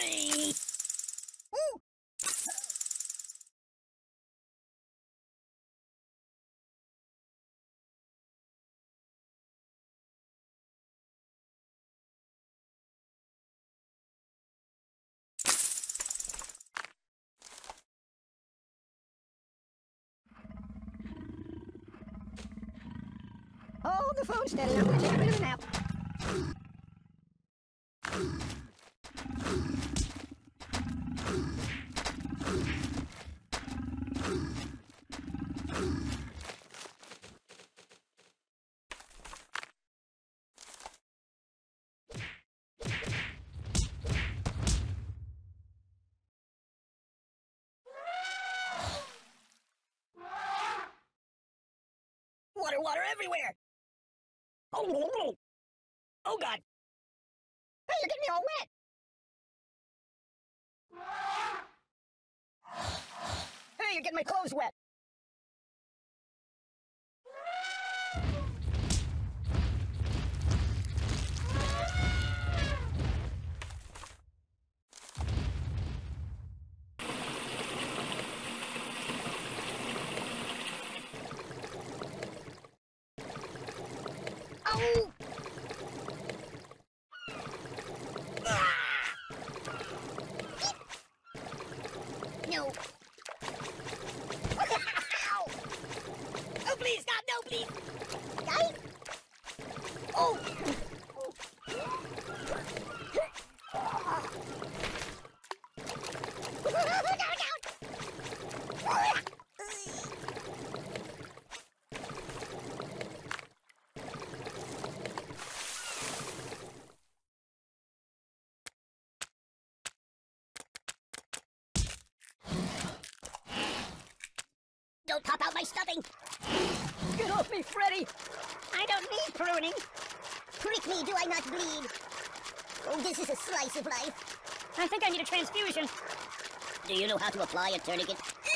Hold the phone steady, I'm gonna take a bit of a nap. Water everywhere! Oh, oh God! Hey, you're getting me all wet! Hey, you're getting my clothes wet! Oh! No. Oh, please, stop! No, please! Die? Oh! Don't pop out my stuffing! Get off me, Freddy! I don't need pruning! Prick me, do I not bleed? Oh, this is a slice of life. I think I need a transfusion. Do you know how to apply a tourniquet?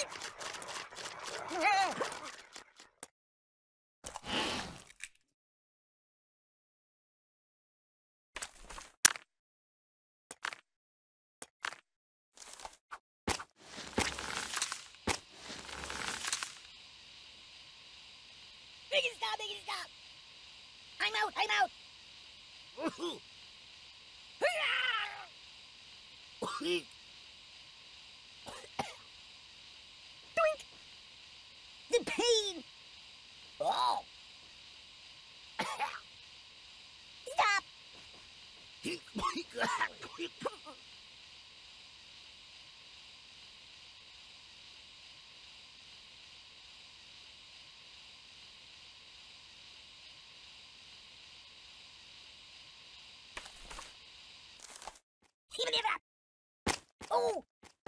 Make it stop, make it stop! I'm out, I'm out! Doink! The pain! Oh! Stop! Oh!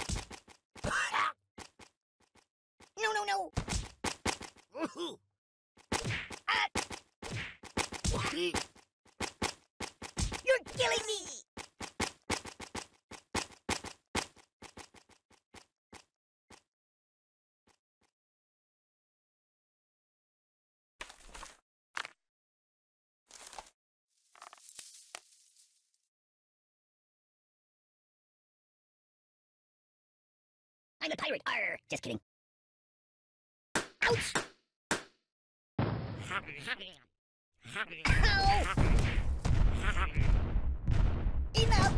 No, no, no! Ah! You're killing me! I'm a pirate. Arr! Just kidding. Ouch! Ow! Enough!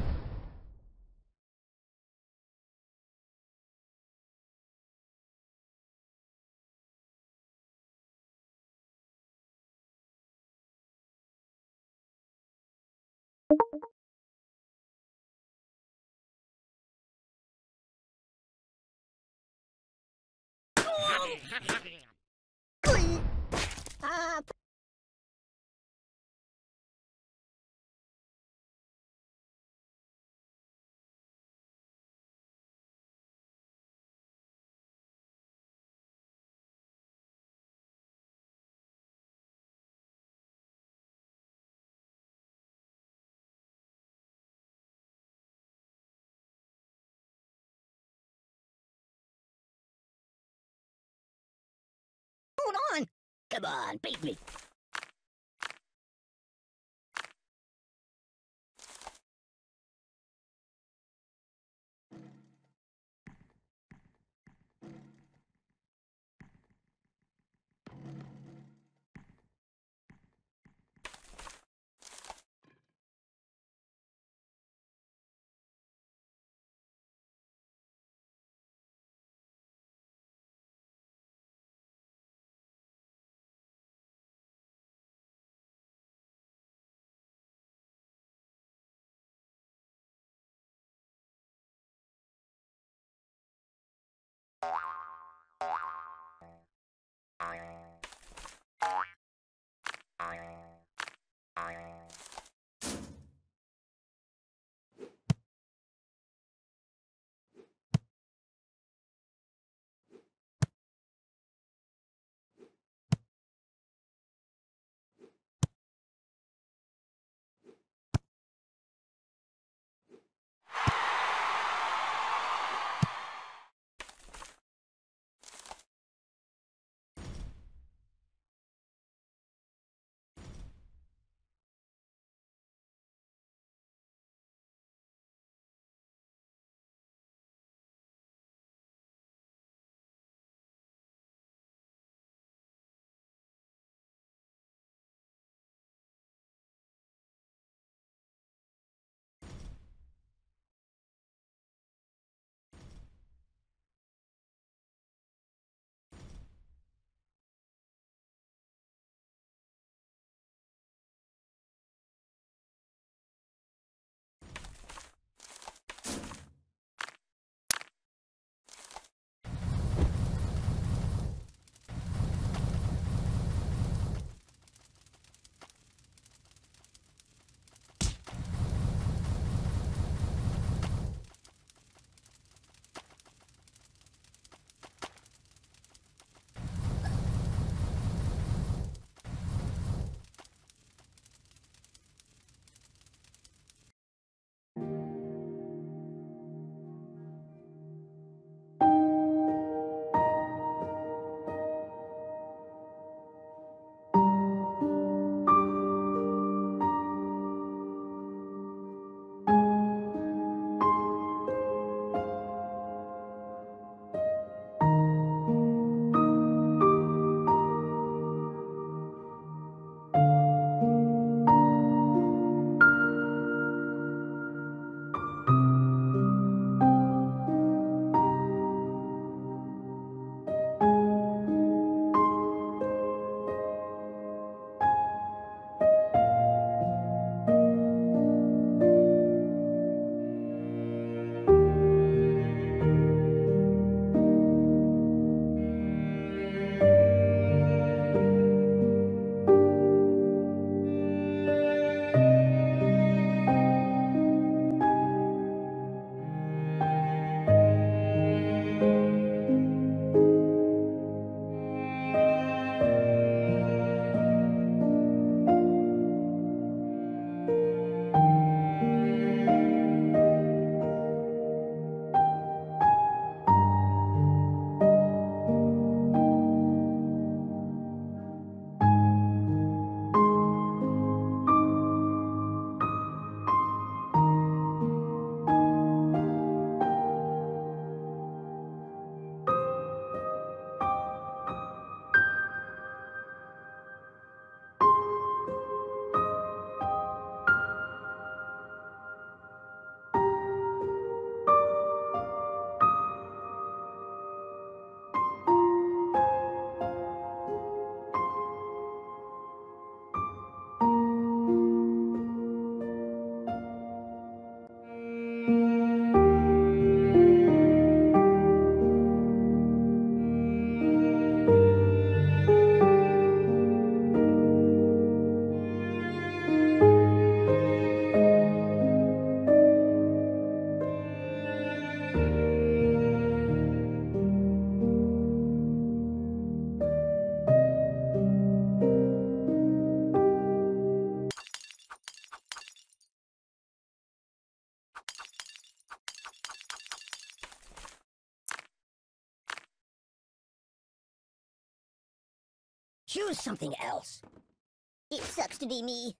Glee! Ah! Hold on! Come on, beat me! Choose something else. It sucks to be me.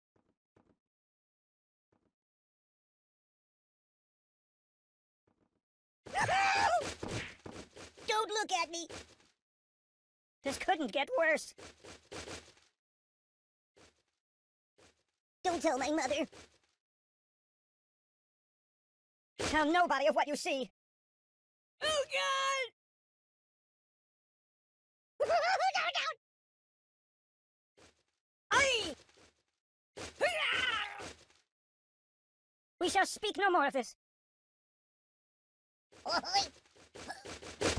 Don't look at me. This couldn't get worse. Don't tell my mother. Tell nobody of what you see. Oh, God! Aye! We shall speak no more of this.